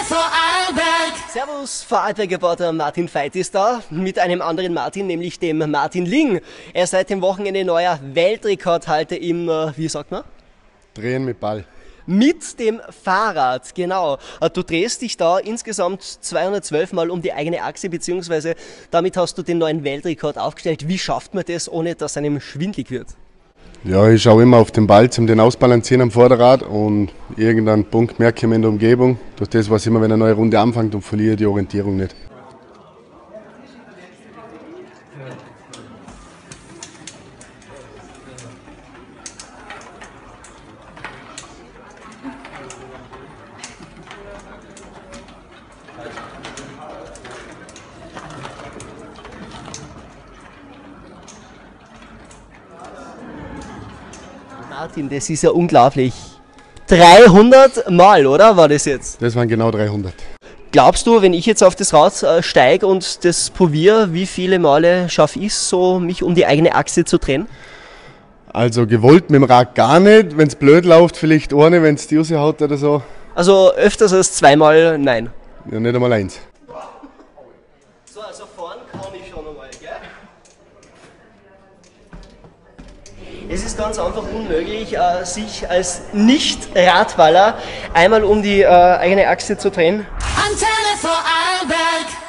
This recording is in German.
Vorarlberg. Servus, Vorarlberg-Reporter Martin Veit ist da, mit einem anderen Martin, nämlich dem Martin Ling. Er ist seit dem Wochenende neuer Weltrekordhalter im, wie sagt man? Drehen mit Ball. Mit dem Fahrrad, genau. Du drehst dich da insgesamt 212 Mal um die eigene Achse, beziehungsweise damit hast du den neuen Weltrekord aufgestellt. Wie schafft man das, ohne dass einem schwindlig wird? Ja, ich schaue immer auf den Ball zum den Ausbalancieren am Vorderrad und irgendeinen Punkt merke ich mir in der Umgebung. Durch das weiß ich immer, wenn eine neue Runde anfängt und verliere die Orientierung nicht. Martin, das ist ja unglaublich. 300 Mal, oder? War das jetzt? Das waren genau 300. Glaubst du, wenn ich jetzt auf das Rad steige und das probiere, wie viele Male schaffe ich es so, mich um die eigene Achse zu drehen? Also gewollt mit dem Rad gar nicht. Wenn es blöd läuft, vielleicht ohne, wenn es die raushaut oder so. Also öfters als zweimal nein. Ja, nicht einmal eins. So, also fahren kann ich schon einmal, gell? Es ist ganz einfach unmöglich, sich als Nicht-Radballer einmal um die eigene Achse zu drehen. Antenne Vorarlberg.